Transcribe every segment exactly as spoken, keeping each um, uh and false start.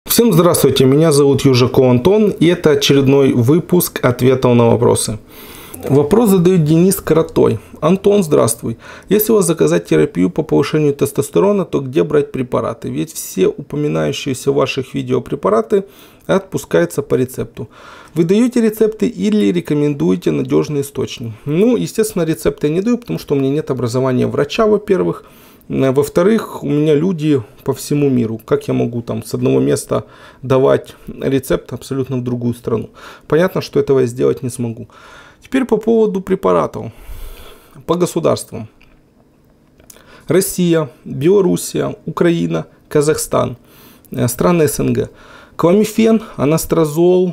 Всем здравствуйте, меня зовут Южаков Антон, и это очередной выпуск ответов на вопросы. Вопрос задает Денис Коротой. Антон, здравствуй. Если у вас заказать терапию по повышению тестостерона, то где брать препараты? Ведь все упоминающиеся в ваших видео препараты отпускаются по рецепту. Вы даете рецепты или рекомендуете надежный источник? Ну, естественно, рецепты я не даю, потому что у меня нет образования врача, во-первых. Во-вторых, у меня люди по всему миру. Как я могу там с одного места давать рецепт абсолютно в другую страну? Понятно, что этого я сделать не смогу. Теперь по поводу препаратов. По государствам. Россия, Белоруссия, Украина, Казахстан, страны СНГ. Кламифен, анастрозол,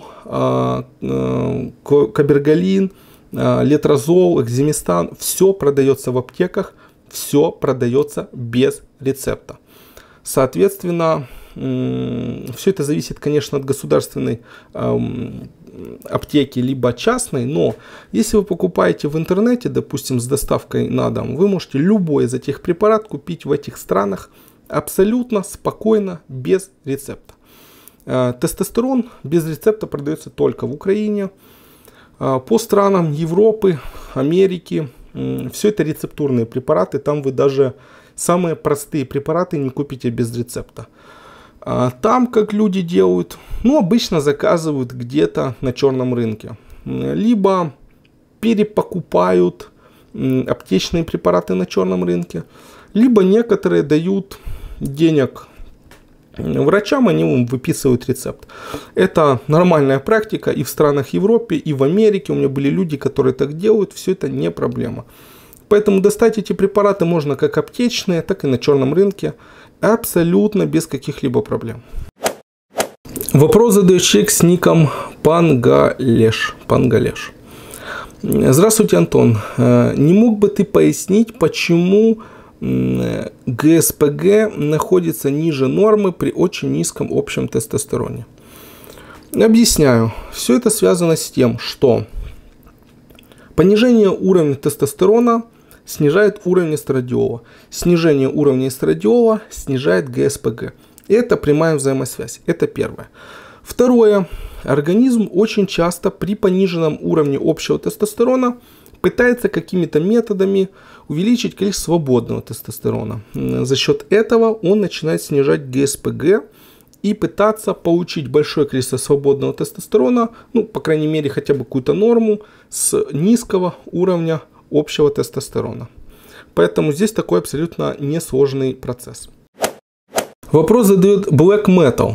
кабергалин, летрозол, экземестан. Все продается в аптеках. Все продается без рецепта. Соответственно, все это зависит, конечно, от государственной аптеки либо частной, но если вы покупаете в интернете, допустим, с доставкой на дом, вы можете любой из этих препаратов купить в этих странах абсолютно спокойно, без рецепта. Тестостерон без рецепта продается только в Украине. По странам Европы, Америки, все это рецептурные препараты, там вы даже самые простые препараты не купите без рецепта. Там, как люди делают, ну, обычно заказывают где-то на черном рынке. Либо перепокупают аптечные препараты на черном рынке, либо некоторые дают денег врачам, они им выписывают рецепт. Это нормальная практика и в странах Европы, и в Америке. У меня были люди, которые так делают, все это не проблема. Поэтому достать эти препараты можно как аптечные, так и на черном рынке. Абсолютно без каких-либо проблем. Вопрос задает человек с ником Пангалеш. Пангалеш. Здравствуйте, Антон. Не мог бы ты пояснить, почему ГСПГ находится ниже нормы при очень низком общем тестостероне? Объясняю. Все это связано с тем, что понижение уровня тестостерона снижает уровень эстрадиола. Снижение уровня эстрадиола снижает ГСПГ. Это прямая взаимосвязь. Это первое. Второе. Организм очень часто при пониженном уровне общего тестостерона пытается какими-то методами увеличить количество свободного тестостерона. За счет этого он начинает снижать ГСПГ и пытаться получить большое количество свободного тестостерона, ну, по крайней мере, хотя бы какую-то норму с низкого уровня общего тестостерона. Поэтому здесь такой абсолютно несложный процесс. Вопрос задает Black Metal.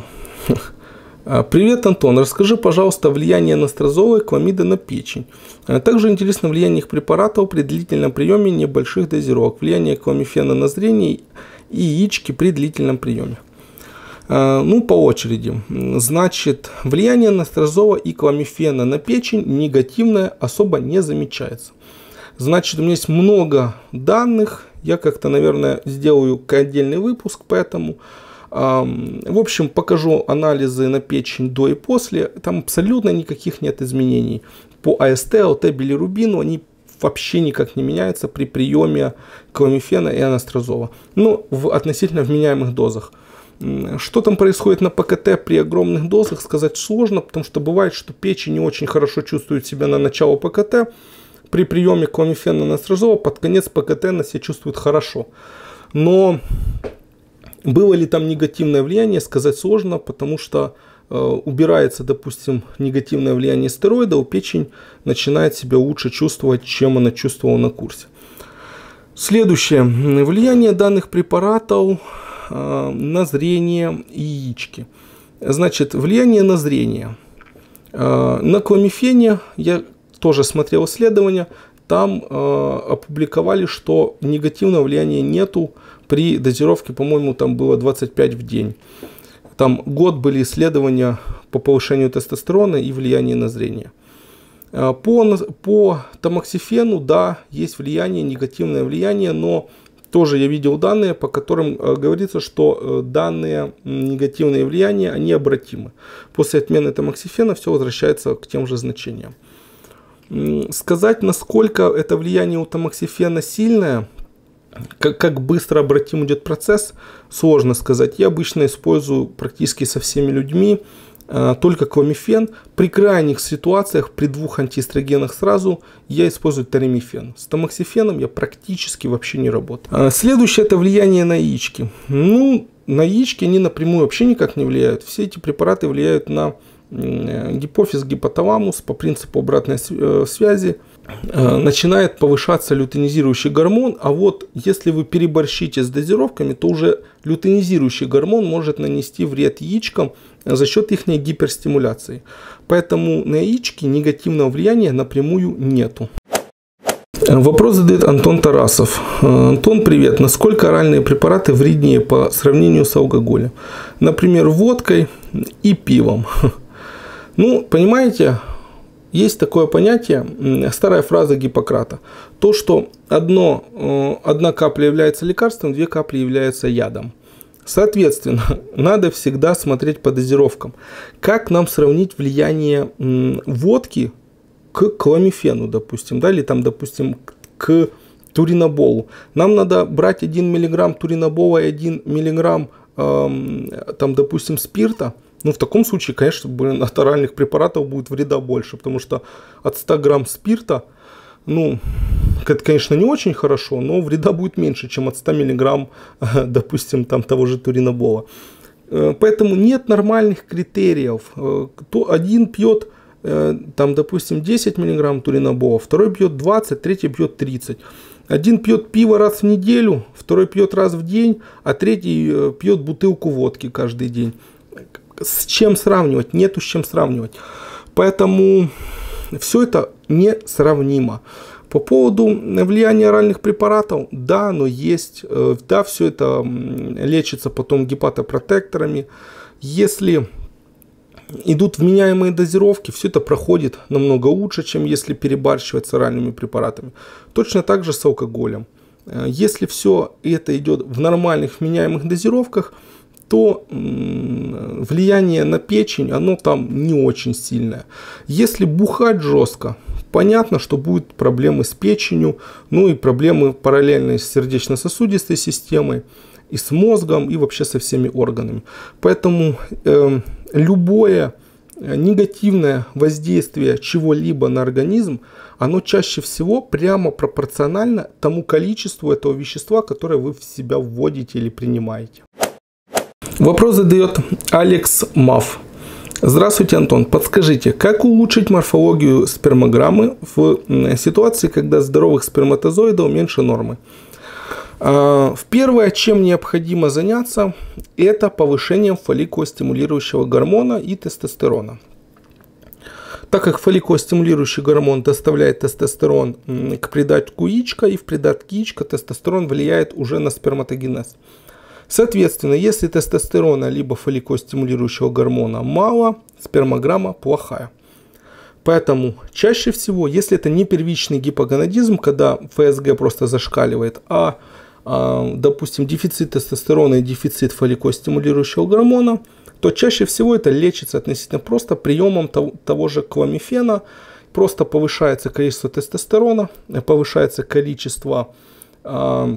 Привет, Антон. Расскажи, пожалуйста, влияние анастрозола и кламида на печень. Также интересно влияние их препаратов при длительном приеме небольших дозировок. Влияние кламифена на зрение и яички при длительном приеме. Ну, по очереди. Значит, влияние анастрозола и кламифена на печень негативное особо не замечается. Значит, у меня есть много данных. Я как-то, наверное, сделаю отдельный выпуск по этому. В общем, покажу анализы на печень до и после. Там абсолютно никаких нет изменений. По АСТ, ЛТ, билирубину они вообще никак не меняются при приеме кламифена и анастрозола. Ну, в относительно вменяемых дозах. Что там происходит на ПКТ при огромных дозах, сказать сложно, потому что бывает, что печень не очень хорошо чувствует себя на начало ПКТ. При приеме кламифена и анастрозола под конец ПКТ она себя чувствует хорошо. Но было ли там негативное влияние, сказать сложно, потому что э, убирается, допустим, негативное влияние стероидов, печень начинает себя лучше чувствовать, чем она чувствовала на курсе. Следующее. Влияние данных препаратов э, на зрение и яички. Значит, влияние на зрение. Э, на кламифене я тоже смотрел исследования. Там э, опубликовали, что негативного влияния нету. При дозировке, по-моему, там было двадцать пять в день. Там год были исследования по повышению тестостерона и влиянию на зрение. По, по тамоксифену, да, есть влияние, негативное влияние, но тоже я видел данные, по которым говорится, что данные негативные влияния, они обратимы. После отмены тамоксифена все возвращается к тем же значениям. Сказать, насколько это влияние у тамоксифена сильное, Как, как быстро обратим идет процесс, сложно сказать. Я обычно использую практически со всеми людьми э, только кломифен. При крайних ситуациях, при двух антиэстрогенах сразу, я использую таремифен. С тамоксифеном я практически вообще не работаю. Следующее — это влияние на яички. Ну, на яички они напрямую вообще никак не влияют. Все эти препараты влияют на гипофиз, гипоталамус по принципу обратной связи. Начинает повышаться лютeinизирующий гормон, а вот если вы переборщите с дозировками, то уже лютeinизирующий гормон может нанести вред яичкам за счет их гиперстимуляции. Поэтому на яички негативного влияния напрямую нету. Вопрос задает Антон Тарасов. Антон, привет. Насколько оральные препараты вреднее по сравнению с алкоголем? Например, водкой и пивом. Ну, понимаете, есть такое понятие, старая фраза Гиппократа. То, что одно, одна капля является лекарством, две капли являются ядом. Соответственно, надо всегда смотреть по дозировкам. Как нам сравнить влияние водки к кломифену, допустим, да, или там, допустим, к туриноболу. Нам надо брать один миллиграмм туринобола и один миллиграмм, эм, там, допустим, спирта. Ну, в таком случае, конечно, блин, от оральных препаратов будет вреда больше, потому что от ста грамм спирта, ну, это, конечно, не очень хорошо, но вреда будет меньше, чем от ста миллиграмм, допустим, там, того же туринобола. Поэтому нет нормальных критериев. Один пьет, там, допустим, десять миллиграмм туринобола, второй пьет двадцать, третий пьет тридцать. Один пьет пиво раз в неделю, второй пьет раз в день, а третий пьет бутылку водки каждый день. С чем сравнивать? Нету с чем сравнивать. Поэтому все это несравнимо. По поводу влияния оральных препаратов, да, оно есть. Да, все это лечится потом гепатопротекторами. Если идут вменяемые дозировки, все это проходит намного лучше, чем если перебарщивать с оральными препаратами. Точно так же с алкоголем. Если все это идет в нормальных вменяемых дозировках, то влияние на печень, оно там не очень сильное. Если бухать жестко, понятно, что будут проблемы с печенью, ну и проблемы параллельные с сердечно-сосудистой системой, и с мозгом, и вообще со всеми органами. Поэтому э, любое негативное воздействие чего-либо на организм, оно чаще всего прямо пропорционально тому количеству этого вещества, которое вы в себя вводите или принимаете. Вопрос задает Алекс Мав. Здравствуйте, Антон. Подскажите, как улучшить морфологию спермограммы в ситуации, когда здоровых сперматозоидов меньше нормы? Первое, чем необходимо заняться, это повышением фолликулостимулирующего гормона и тестостерона. Так как фолликулостимулирующий гормон доставляет тестостерон к придатку яичка, и в придатке яичка тестостерон влияет уже на сперматогенез. Соответственно, если тестостерона либо фолликулостимулирующего гормона мало, спермограмма плохая. Поэтому чаще всего, если это не первичный гипогонадизм, когда эф эс гэ просто зашкаливает, а, а допустим, дефицит тестостерона и дефицит фолликулостимулирующего гормона, то чаще всего это лечится относительно просто приемом того, того же кломифена. Просто повышается количество тестостерона, повышается количество а,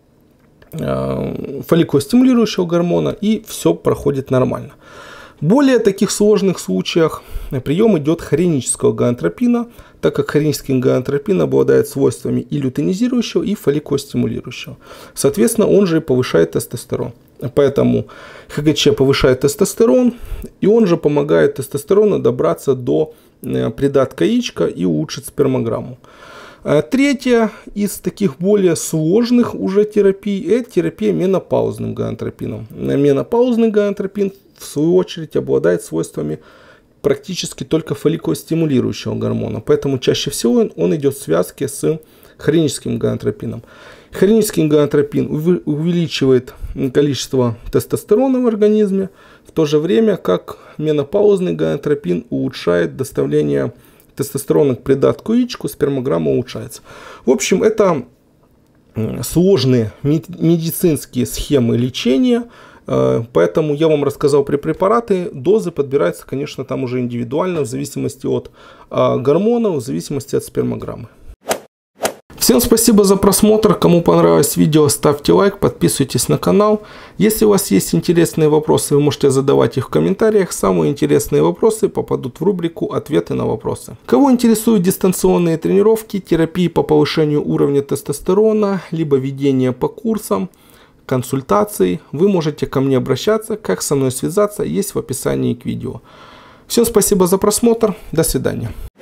фолликулостимулирующего гормона, и все проходит нормально. В более таких сложных случаях прием идет хоринического гонадотропина, так как хоринический гонадотропин обладает свойствами и лютeinизирующего, и фолликулостимулирующего. Соответственно, он же и повышает тестостерон. Поэтому ха гэ че повышает тестостерон, и он же помогает тестостерону добраться до придатка яичка и улучшить спермограмму. Третья из таких более сложных уже терапий – это терапия менопаузным гонадотропином. Менопаузный гонадотропин, в свою очередь, обладает свойствами практически только фолликулостимулирующего гормона. Поэтому чаще всего он, он идет в связке с хориническим гонадотропином. Хоринический гонадотропин увеличивает количество тестостерона в организме, в то же время как менопаузный гонадотропин улучшает доставление тестостерона к придатку яичку, спермограмма улучшается. В общем, это сложные медицинские схемы лечения, поэтому я вам рассказал про препараты. Дозы подбираются, конечно, там уже индивидуально, в зависимости от гормонов, в зависимости от спермограммы. Всем спасибо за просмотр. Кому понравилось видео, ставьте лайк, подписывайтесь на канал. Если у вас есть интересные вопросы, вы можете задавать их в комментариях. Самые интересные вопросы попадут в рубрику «Ответы на вопросы». Кого интересуют дистанционные тренировки, терапии по повышению уровня тестостерона, либо ведение по курсам, консультаций, вы можете ко мне обращаться. Как со мной связаться, есть в описании к видео. Всем спасибо за просмотр. До свидания.